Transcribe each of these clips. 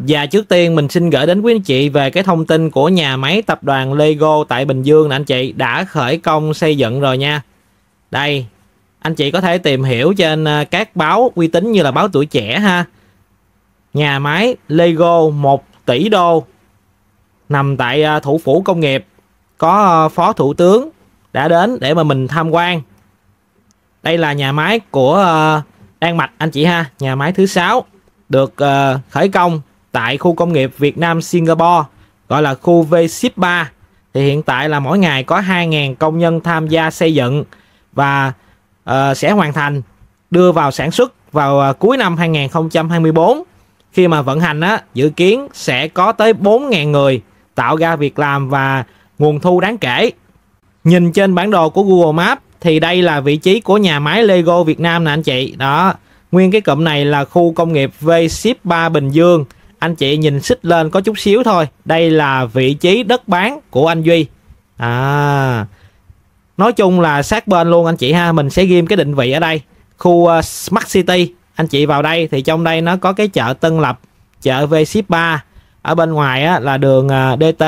Và trước tiên mình xin gửi đến quý anh chị về cái thông tin của nhà máy tập đoàn Lego tại Bình Dương nè anh chị, đã khởi công xây dựng rồi nha. Đây, anh chị có thể tìm hiểu trên các báo uy tín như là báo Tuổi Trẻ ha. Nhà máy Lego 1 tỷ đô nằm tại thủ phủ công nghiệp, có Phó Thủ tướng đã đến để mà mình tham quan. Đây là nhà máy của Đan Mạch anh chị ha, nhà máy thứ 6 được khởi công tại khu công nghiệp Việt Nam Singapore, gọi là khu V-Ship 3. Thì hiện tại là mỗi ngày có 2.000 công nhân tham gia xây dựng và sẽ hoàn thành đưa vào sản xuất vào cuối năm 2024. Khi mà vận hành á, dự kiến sẽ có tới 4.000 người, tạo ra việc làm và nguồn thu đáng kể. Nhìn trên bản đồ của Google Maps thì đây là vị trí của nhà máy Lego Việt Nam nè anh chị. Đó, nguyên cái cụm này là khu công nghiệp V-Ship 3 Bình Dương. Anh chị nhìn xích lên có chút xíu thôi, đây là vị trí đất bán của anh Duy. Nói chung là sát bên luôn anh chị ha. Mình sẽ ghim cái định vị ở đây, khu Smart City. Anh chị vào đây thì trong đây nó có cái chợ Tân Lập, chợ V-Ship 3. Ở bên ngoài á, là đường DT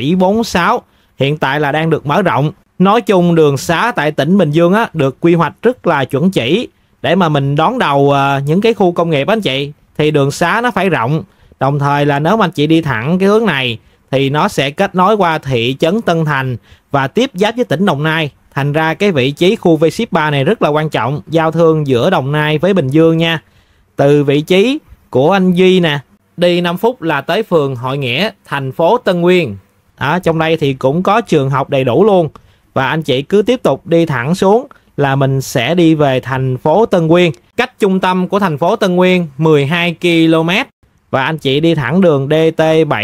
746, hiện tại là đang được mở rộng. Nói chung đường xá tại tỉnh Bình Dương á, được quy hoạch rất là chuẩn chỉ để mà mình đón đầu những cái khu công nghiệp anh chị. Thì đường xá nó phải rộng, đồng thời là nếu mà anh chị đi thẳng cái hướng này thì nó sẽ kết nối qua thị trấn Tân Thành và tiếp giáp với tỉnh Đồng Nai. Thành ra cái vị trí khu V-Ship 3 này rất là quan trọng, giao thương giữa Đồng Nai với Bình Dương nha. Từ vị trí của anh Duy nè, đi 5 phút là tới phường Hội Nghĩa, thành phố Tân Nguyên. Trong đây thì cũng có trường học đầy đủ luôn. Và anh chị cứ tiếp tục đi thẳng xuống là mình sẽ đi về thành phố Tân Nguyên. Cách trung tâm của thành phố Tân Nguyên 12 km. Và anh chị đi thẳng đường DT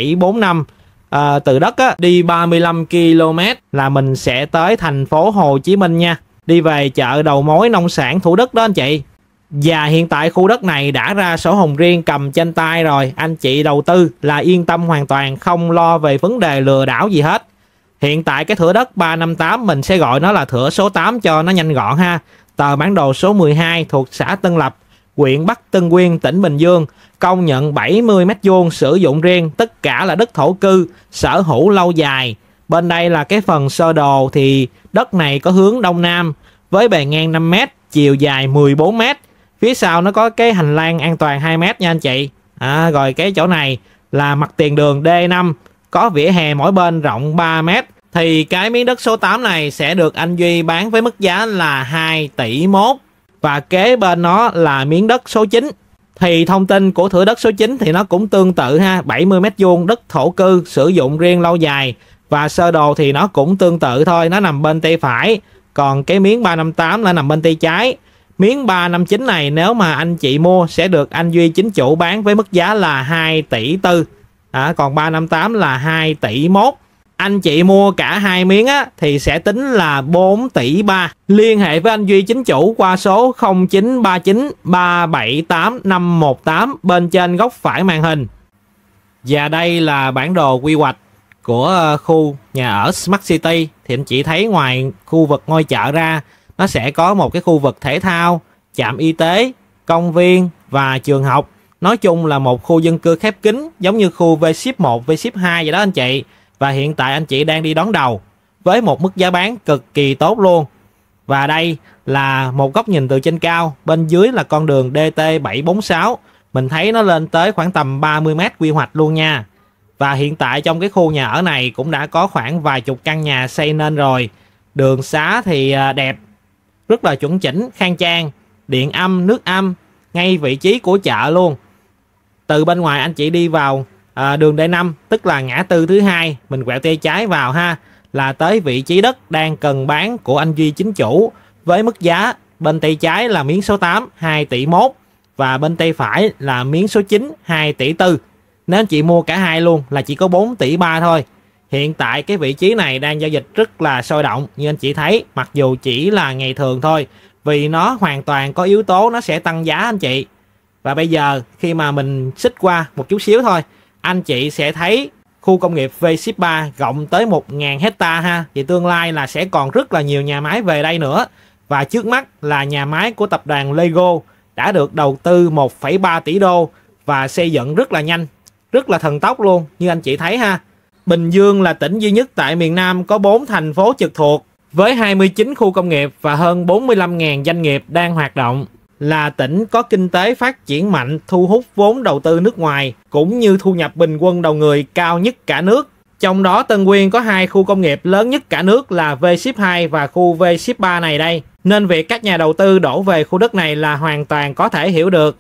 745 từ đất á, đi 35 km là mình sẽ tới thành phố Hồ Chí Minh nha. Đi về chợ đầu mối nông sản Thủ Đức đó anh chị. Và hiện tại khu đất này đã ra sổ hồng riêng cầm trên tay rồi. Anh chị đầu tư là yên tâm hoàn toàn, không lo về vấn đề lừa đảo gì hết. Hiện tại cái thửa đất 358 mình sẽ gọi nó là thửa số 8 cho nó nhanh gọn ha. Tờ bản đồ số 12 thuộc xã Tân Lập, huyện Bắc Tân Uyên, tỉnh Bình Dương, công nhận 70 m2 sử dụng riêng, tất cả là đất thổ cư, sở hữu lâu dài. Bên đây là cái phần sơ đồ thì đất này có hướng đông nam với bề ngang 5 m, chiều dài 14 m. Phía sau nó có cái hành lang an toàn 2 m nha anh chị. Rồi cái chỗ này là mặt tiền đường D5, có vỉa hè mỗi bên rộng 3 m. Thì cái miếng đất số 8 này sẽ được anh Duy bán với mức giá là 2 tỷ 1. Và kế bên nó là miếng đất số 9. Thì thông tin của thửa đất số 9 thì nó cũng tương tự ha, 70 m2 đất thổ cư sử dụng riêng lâu dài. Và sơ đồ thì nó cũng tương tự thôi, nó nằm bên tay phải. Còn cái miếng 358 là nằm bên tay trái. Miếng 359 này nếu mà anh chị mua sẽ được anh Duy chính chủ bán với mức giá là 2 tỷ 4. Còn 358 là 2 tỷ 1. Anh chị mua cả hai miếng á, thì sẽ tính là 4 tỷ 3. Liên hệ với anh Duy chính chủ qua số 0939 378 518 bên trên góc phải màn hình. Và đây là bản đồ quy hoạch của khu nhà ở Smart City. Thì anh chị thấy ngoài khu vực ngôi chợ ra, nó sẽ có một cái khu vực thể thao, trạm y tế, công viên và trường học. Nói chung là một khu dân cư khép kín giống như khu V-Ship 1, V-Ship 2 vậy đó anh chị. Và hiện tại anh chị đang đi đón đầu với một mức giá bán cực kỳ tốt luôn. Và đây là một góc nhìn từ trên cao. Bên dưới là con đường DT 746. Mình thấy nó lên tới khoảng tầm 30 m quy hoạch luôn nha. Và hiện tại trong cái khu nhà ở này cũng đã có khoảng vài chục căn nhà xây nên rồi. Đường xá thì đẹp, rất là chuẩn chỉnh, khang trang, điện âm, nước âm, ngay vị trí của chợ luôn. Từ bên ngoài anh chị đi vào đường D5, tức là ngã tư thứ hai, mình quẹo tay trái vào ha, là tới vị trí đất đang cần bán của anh Duy chính chủ với mức giá bên tay trái là miếng số 8 2 tỷ 1 và bên tay phải là miếng số 9 2 tỷ 4. Nếu anh chị mua cả hai luôn là chỉ có 4 tỷ 3 thôi. Hiện tại cái vị trí này đang giao dịch rất là sôi động như anh chị thấy, mặc dù chỉ là ngày thường thôi, vì nó hoàn toàn có yếu tố nó sẽ tăng giá anh chị. Và bây giờ khi mà mình xích qua một chút xíu thôi, anh chị sẽ thấy khu công nghiệp V-Ship 3 rộng tới 1.000 hectare ha. Thì tương lai là sẽ còn rất là nhiều nhà máy về đây nữa. Và trước mắt là nhà máy của tập đoàn Lego đã được đầu tư 1,3 tỷ đô và xây dựng rất là nhanh, rất là thần tốc luôn, như anh chị thấy ha. Bình Dương là tỉnh duy nhất tại miền Nam có 4 thành phố trực thuộc với 29 khu công nghiệp và hơn 45.000 doanh nghiệp đang hoạt động. Là tỉnh có kinh tế phát triển mạnh, thu hút vốn đầu tư nước ngoài cũng như thu nhập bình quân đầu người cao nhất cả nước. Trong đó Tân Uyên có 2 khu công nghiệp lớn nhất cả nước là V-Ship 2 và khu V-Ship 3 này đây. Nên việc các nhà đầu tư đổ về khu đất này là hoàn toàn có thể hiểu được.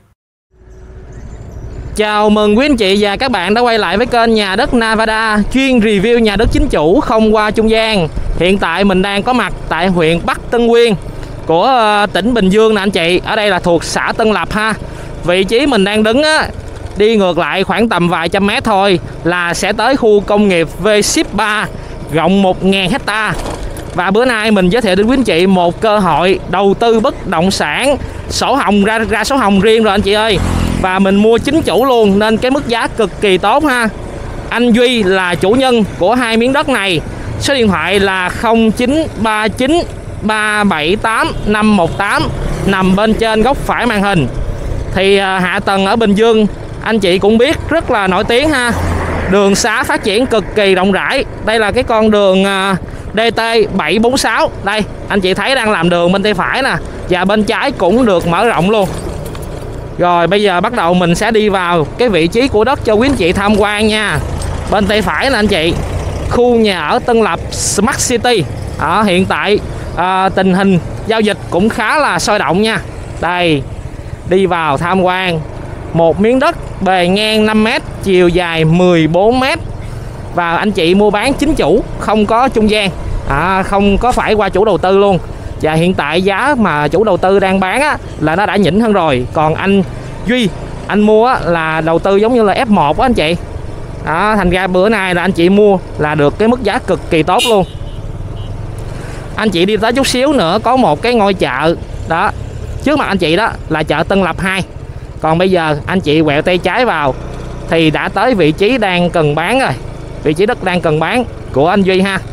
Chào mừng quý anh chị và các bạn đã quay lại với kênh Nhà đất Nevada, chuyên review nhà đất chính chủ không qua trung gian. Hiện tại mình đang có mặt tại huyện Bắc Tân Uyên của tỉnh Bình Dương nè anh chị. Ở đây là thuộc xã Tân Lập ha. Vị trí mình đang đứng á, đi ngược lại khoảng tầm vài trăm mét thôi là sẽ tới khu công nghiệp V-Ship 3 rộng 1.000 hecta. Và bữa nay mình giới thiệu đến quý anh chị một cơ hội đầu tư bất động sản, sổ hồng ra sổ hồng riêng rồi anh chị ơi. Và mình mua chính chủ luôn nên cái mức giá cực kỳ tốt ha. Anh Duy là chủ nhân của 2 miếng đất này. Số điện thoại là 0939 378 518, nằm bên trên góc phải màn hình. Thì hạ tầng ở Bình Dương anh chị cũng biết rất là nổi tiếng ha. Đường xá phát triển cực kỳ rộng rãi. Đây là cái con đường DT 746. Đây anh chị thấy đang làm đường bên tay phải nè, và bên trái cũng được mở rộng luôn. Rồi bây giờ bắt đầu mình sẽ đi vào cái vị trí của đất cho quý anh chị tham quan nha. Bên tay phải là anh chị, khu nhà ở Tân Lập Smart City. Hiện tại tình hình giao dịch cũng khá là sôi động nha. Đây, đi vào tham quan một miếng đất bề ngang 5m, chiều dài 14m. Và anh chị mua bán chính chủ, không có trung gian, không có phải qua chủ đầu tư luôn. Và hiện tại giá mà chủ đầu tư đang bán á, là nó đã nhỉnh hơn rồi. Còn anh Duy, anh mua á, là đầu tư giống như là F1 á anh chị. Thành ra bữa nay là anh chị mua là được cái mức giá cực kỳ tốt luôn. Anh chị đi tới chút xíu nữa có một cái ngôi chợ đó, trước mặt anh chị đó là chợ Tân Lập 2. Còn bây giờ anh chị quẹo tay trái vào thì đã tới vị trí đang cần bán rồi. Vị trí đất đang cần bán của anh Duy ha.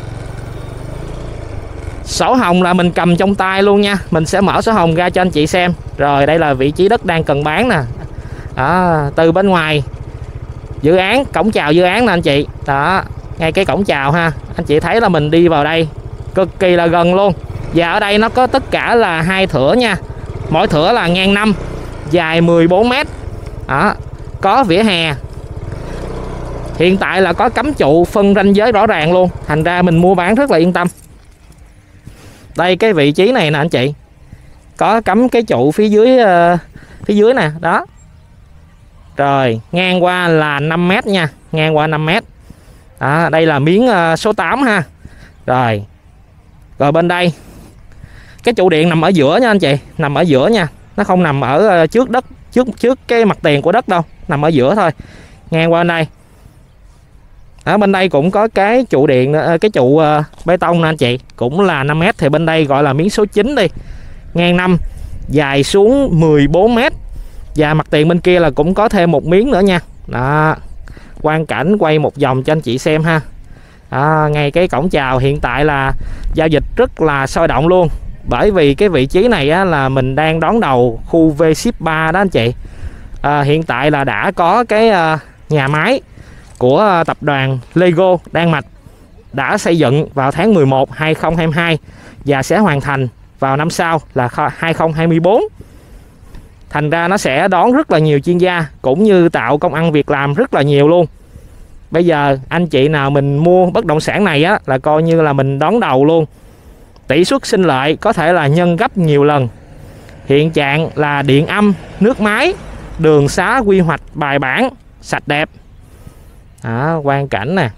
Sổ hồng là mình cầm trong tay luôn nha. Mình sẽ mở sổ hồng ra cho anh chị xem. Rồi đây là vị trí đất đang cần bán nè. Từ bên ngoài dự án, cổng chào dự án nè anh chị. Đó, ngay cái cổng chào ha. Anh chị thấy là mình đi vào đây cực kỳ là gần luôn. Và ở đây nó có tất cả là 2 thửa nha. Mỗi thửa là ngang 5, dài 14m. Có vỉa hè. Hiện tại là có cắm trụ phân ranh giới rõ ràng luôn. Thành ra mình mua bán rất là yên tâm. Đây cái vị trí này nè anh chị, có cắm cái trụ phía dưới nè đó. Rồi ngang qua là 5m nha, ngang qua 5m. Đây là miếng số 8 ha. Rồi bên đây cái trụ điện nằm ở giữa nha anh chị, nằm ở giữa nha, nó không nằm ở trước đất, trước cái mặt tiền của đất đâu, nằm ở giữa thôi. Ngang qua bên đây, ở bên đây cũng có cái trụ điện, cái trụ bê tông nè anh chị, cũng là 5m. Thì bên đây gọi là miếng số 9 đi, ngang 5, dài xuống 14m. Và mặt tiền bên kia là cũng có thêm một miếng nữa nha. Đó, quang cảnh quay một vòng cho anh chị xem ha. Ngay cái cổng chào hiện tại là giao dịch rất là sôi động luôn. Bởi vì cái vị trí này á, là mình đang đón đầu khu V-Ship 3 đó anh chị. Hiện tại là đã có cái nhà máy của tập đoàn Lego Đan Mạch đã xây dựng vào tháng 11 2022 và sẽ hoàn thành vào năm sau là 2024. Thành ra nó sẽ đón rất là nhiều chuyên gia cũng như tạo công ăn việc làm rất là nhiều luôn. Bây giờ anh chị nào mình mua bất động sản này á, là coi như là mình đón đầu luôn. Tỷ suất sinh lợi có thể là nhân gấp nhiều lần. Hiện trạng là điện âm, nước máy, đường xá quy hoạch bài bản, sạch đẹp. Quang cảnh nè.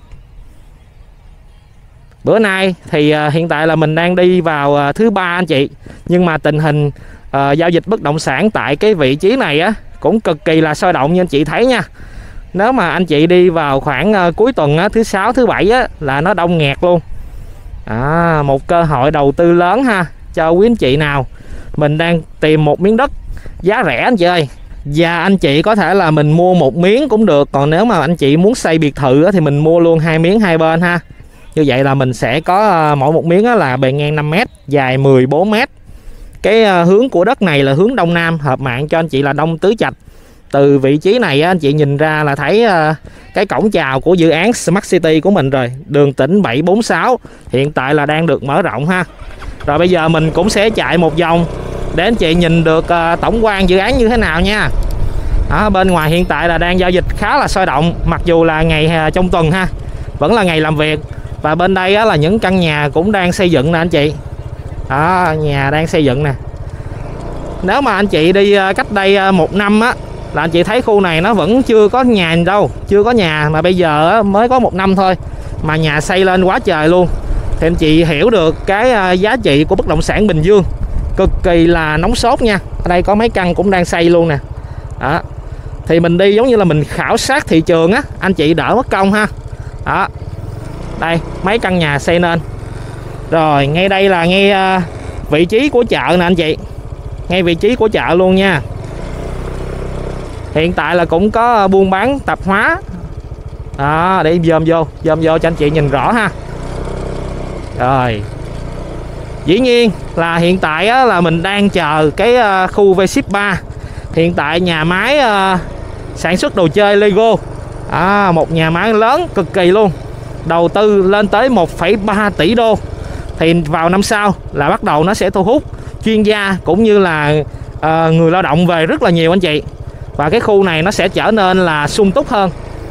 Bữa nay thì hiện tại là mình đang đi vào thứ 3 anh chị. Nhưng mà tình hình giao dịch bất động sản tại cái vị trí này á, cũng cực kỳ là sôi động như anh chị thấy nha. Nếu mà anh chị đi vào khoảng cuối tuần á, thứ 6, thứ 7 á, là nó đông nghẹt luôn. Một cơ hội đầu tư lớn ha, cho quý anh chị nào mình đang tìm một miếng đất giá rẻ anh chị ơi. Và anh chị có thể là mình mua một miếng cũng được. Còn nếu mà anh chị muốn xây biệt thự á, thì mình mua luôn 2 miếng hai bên ha. Như vậy là mình sẽ có mỗi một miếng là bề ngang 5m, dài 14m. Cái hướng của đất này là hướng đông nam, hợp mạng cho anh chị là Đông Tứ Trạch. Từ vị trí này anh chị nhìn ra là thấy cái cổng chào của dự án Smart City của mình rồi. Đường tỉnh 746 hiện tại là đang được mở rộng ha. Rồi bây giờ mình cũng sẽ chạy một vòng để anh chị nhìn được tổng quan dự án như thế nào nha. Bên ngoài hiện tại là đang giao dịch khá là sôi động, mặc dù là ngày trong tuần ha, vẫn là ngày làm việc. Và bên đây là những căn nhà cũng đang xây dựng nè anh chị. Nhà đang xây dựng nè. Nếu mà anh chị đi cách đây 1 năm á, là anh chị thấy khu này nó vẫn chưa có nhà đâu, chưa có nhà. Mà bây giờ mới có 1 năm thôi mà nhà xây lên quá trời luôn. Thì anh chị hiểu được cái giá trị của bất động sản Bình Dương cực kỳ là nóng sốt nha. Ở đây có mấy căn cũng đang xây luôn nè. Thì mình đi giống như là mình khảo sát thị trường á, anh chị đỡ mất công ha. Đây mấy căn nhà xây nên. Rồi ngay đây là ngay vị trí của chợ nè anh chị, ngay vị trí của chợ luôn nha. Hiện tại là cũng có buôn bán tạp hóa. Để dòm vô cho anh chị nhìn rõ ha. Rồi dĩ nhiên là hiện tại là mình đang chờ cái khu V-Ship 3. Hiện tại nhà máy sản xuất đồ chơi Lego, một nhà máy lớn cực kỳ luôn, đầu tư lên tới 1,3 tỷ đô. Thì vào năm sau là bắt đầu nó sẽ thu hút chuyên gia cũng như là người lao động về rất là nhiều anh chị. Và cái khu này nó sẽ trở nên là sung túc hơn.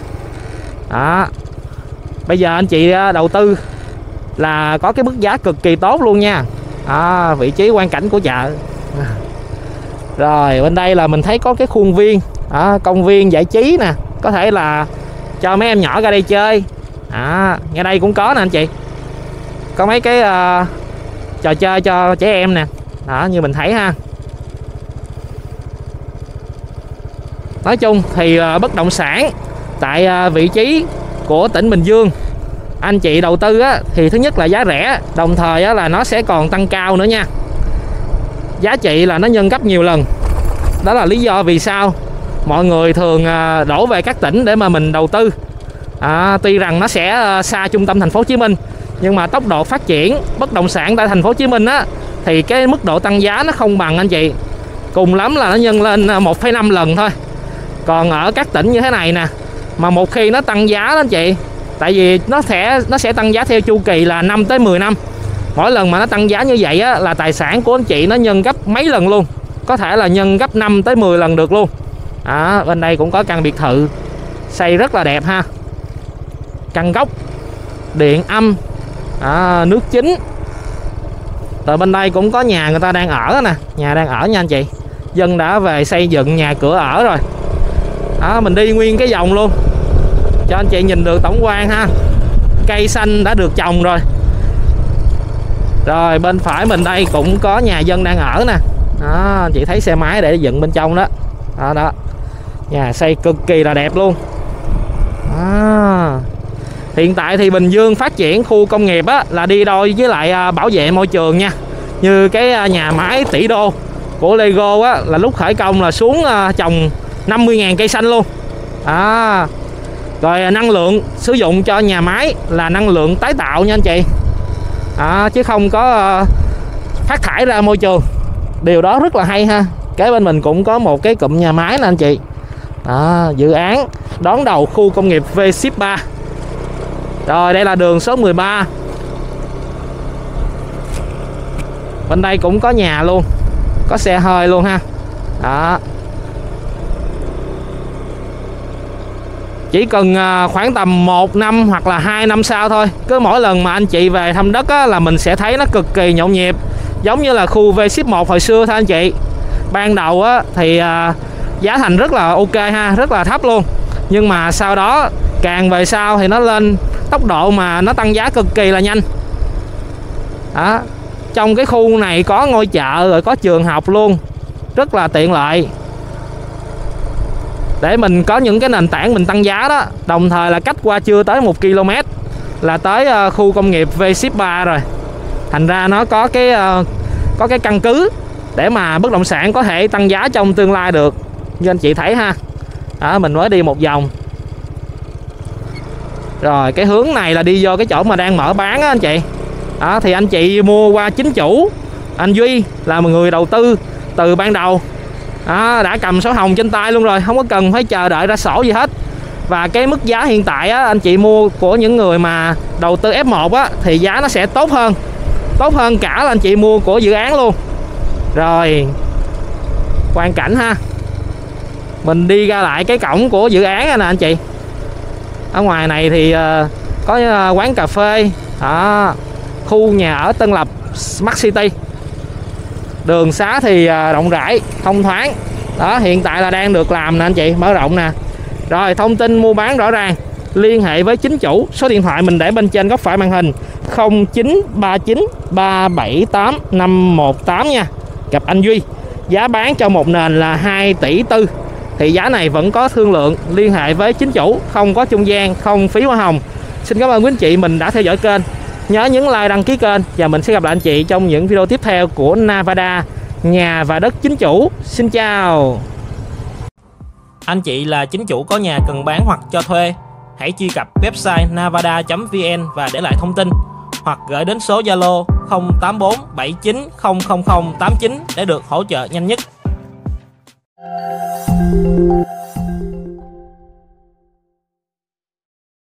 Bây giờ anh chị đầu tư là có cái mức giá cực kỳ tốt luôn nha. Vị trí quang cảnh của chợ. Rồi bên đây là mình thấy có cái khuôn viên, công viên giải trí nè, có thể là cho mấy em nhỏ ra đây chơi. Ngay đây cũng có nè anh chị, có mấy cái trò chơi cho trẻ em nè. Như mình thấy ha. Nói chung thì bất động sản tại vị trí của tỉnh Bình Dương, anh chị đầu tư thì thứ nhất là giá rẻ, đồng thời là nó sẽ còn tăng cao nữa nha. Giá trị là nó nhân gấp nhiều lần. Đó là lý do vì sao mọi người thường đổ về các tỉnh để mà mình đầu tư. Tuy rằng nó sẽ xa trung tâm thành phố Hồ Chí Minh, nhưng mà tốc độ phát triển bất động sản tại thành phố Hồ Chí Minh thì cái mức độ tăng giá nó không bằng anh chị. Cùng lắm là nó nhân lên 1,5 lần thôi. Còn ở các tỉnh như thế này nè, mà một khi nó tăng giá đó anh chị, tại vì nó sẽ tăng giá theo chu kỳ là 5 tới 10 năm. Mỗi lần mà nó tăng giá như vậy là tài sản của anh chị nó nhân gấp mấy lần luôn, có thể là nhân gấp 5 tới 10 lần được luôn. Bên đây cũng có căn biệt thự xây rất là đẹp ha. Căn góc, điện âm, nước chính. Rồi bên đây cũng có nhà người ta đang ở nè, nhà đang ở nha anh chị. Dân đã về xây dựng nhà cửa ở rồi. Mình đi nguyên cái vòng luôn cho anh chị nhìn được tổng quan ha. Cây xanh đã được trồng rồi. Rồi bên phải mình đây cũng có nhà dân đang ở nè. Anh chị thấy xe máy để dựng bên trong đó. Đó. Nhà xây cực kỳ là đẹp luôn. Hiện tại thì Bình Dương phát triển khu công nghiệp là đi đôi với lại bảo vệ môi trường nha. Như cái nhà máy tỷ đô của Lego là lúc khởi công là xuống trồng 50.000 cây xanh luôn. Rồi năng lượng sử dụng cho nhà máy là năng lượng tái tạo nha anh chị. Chứ không có phát thải ra môi trường. Điều đó rất là hay ha. Kế bên mình cũng có một cái cụm nhà máy nè anh chị. Dự án đón đầu khu công nghiệp V-Ship 3. Rồi đây là đường số 13. Bên đây cũng có nhà luôn, có xe hơi luôn ha. Chỉ cần khoảng tầm 1 năm hoặc là 2 năm sau thôi, cứ mỗi lần mà anh chị về thăm đất là mình sẽ thấy nó cực kỳ nhộn nhịp. Giống như là khu V-Ship 1 hồi xưa thôi anh chị. Ban đầu thì giá thành rất là ok ha, rất là thấp luôn. Nhưng mà sau đó càng về sau thì nó lên tốc độ mà nó tăng giá cực kỳ là nhanh. Trong cái khu này có ngôi chợ rồi có trường học luôn, rất là tiện lợi. Để mình có những cái nền tảng mình tăng giá đó. Đồng thời là cách qua chưa tới 1 km là tới khu công nghiệp V-Ship 3 rồi. Thành ra nó có cái căn cứ để mà bất động sản có thể tăng giá trong tương lai được. Như anh chị thấy ha. Mình mới đi một vòng. Rồi cái hướng này là đi vô cái chỗ mà đang mở bán á anh chị. Thì anh chị mua qua chính chủ, anh Duy là một người đầu tư từ ban đầu. Đó, đã cầm sổ hồng trên tay luôn rồi, không có cần phải chờ đợi ra sổ gì hết. Và cái mức giá hiện tại á, anh chị mua của những người mà đầu tư F1 á, thì giá nó sẽ tốt hơn cả là anh chị mua của dự án luôn. Rồi, quang cảnh ha, mình đi ra lại cái cổng của dự án nè anh chị. Ở ngoài này thì có quán cà phê, khu nhà ở Tân Lập Smart City. Đường xá thì rộng rãi, thông thoáng. Đó, hiện tại là đang được làm nè anh chị, mở rộng nè. Rồi, thông tin mua bán rõ ràng, liên hệ với chính chủ. Số điện thoại mình để bên trên góc phải màn hình 0939 378 518 nha. Gặp anh Duy. Giá bán cho một nền là 2,4 tỷ. Thì giá này vẫn có thương lượng, liên hệ với chính chủ, không có trung gian, không phí hoa hồng. Xin cảm ơn quý anh chị mình đã theo dõi kênh. Nhớ nhấn like, đăng ký kênh và mình sẽ gặp lại anh chị trong những video tiếp theo của Navada, nhà và đất chính chủ. Xin chào. Anh chị là chính chủ có nhà cần bán hoặc cho thuê, hãy truy cập website navada.vn và để lại thông tin, hoặc gửi đến số Zalo 084 79 000 89 để được hỗ trợ nhanh nhất.